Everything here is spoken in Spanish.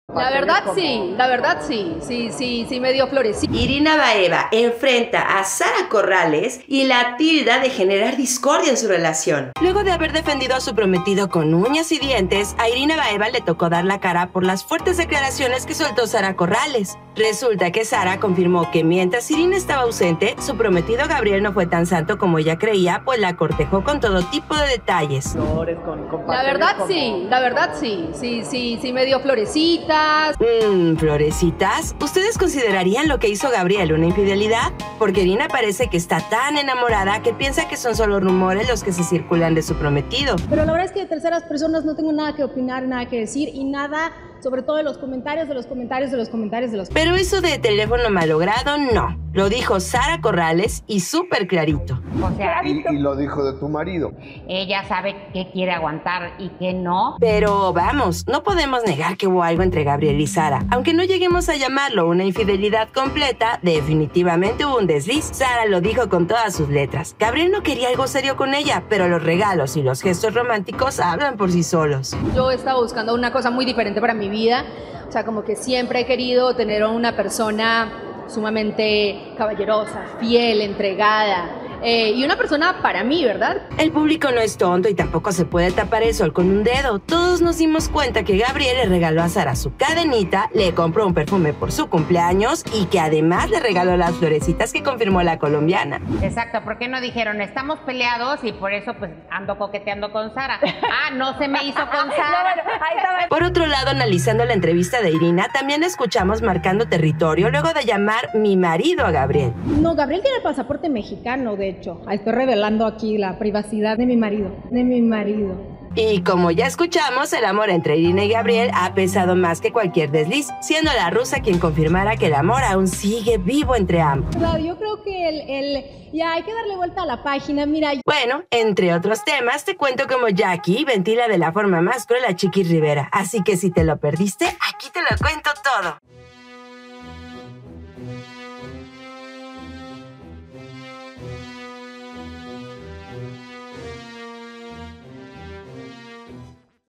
La verdad sí me dio florecita. Irina Baeva enfrenta a Sara Corrales y la tilda de generar discordia en su relación. Luego de haber defendido a su prometido con uñas y dientes, a Irina Baeva le tocó dar la cara por las fuertes declaraciones que soltó Sara Corrales. Resulta que Sara confirmó que mientras Irina estaba ausente, su prometido Gabriel no fue tan santo como ella creía, pues la cortejó con todo tipo de detalles. La verdad sí me dio florecitas. ¿Florecitas? ¿Ustedes considerarían lo que hizo Gabriel una infidelidad? Porque Irina parece que está tan enamorada que piensa que son solo rumores los que se circulan de su prometido. Pero la verdad es que de terceras personas no tengo nada que opinar, nada que decir y nada, sobre todo de los comentarios. Pero eso de teléfono malogrado, no. Lo dijo Sara Corrales y súper clarito. O sea, y lo dijo de tu marido. Ella sabe qué quiere aguantar y qué no. Pero vamos, no podemos negar que hubo algo entre Gabriel y Sara. Aunque no lleguemos a llamarlo una infidelidad completa, definitivamente hubo un desliz. Sara lo dijo con todas sus letras. Gabriel no quería algo serio con ella, pero los regalos y los gestos románticos hablan por sí solos. Yo estaba buscando una cosa muy diferente para mi vida. O sea, como que siempre he querido tener a una persona sumamente caballerosa, fiel, entregada. Y una persona para mí, ¿verdad? El público no es tonto y tampoco se puede tapar el sol con un dedo. Todos nos dimos cuenta que Gabriel le regaló a Sara su cadenita, le compró un perfume por su cumpleaños y que además le regaló las florecitas que confirmó la colombiana. Exacto, ¿por qué no dijeron estamos peleados y por eso pues ando coqueteando con Sara? No se me hizo con Sara. Por otro lado, analizando la entrevista de Irina, también escuchamos marcando territorio luego de llamar mi marido a Gabriel. No, Gabriel tiene el pasaporte mexicano, de hecho. Estoy revelando aquí la privacidad de mi marido. Y como ya escuchamos, el amor entre Irina y Gabriel ha pesado más que cualquier desliz, siendo la rusa quien confirmara que el amor aún sigue vivo entre ambos. Yo creo que ya hay que darle vuelta a la página, mira. Bueno, entre otros temas, te cuento cómo Jackie ventila de la forma más cruel a Chiqui Rivera. Así que si te lo perdiste, aquí te lo cuento todo.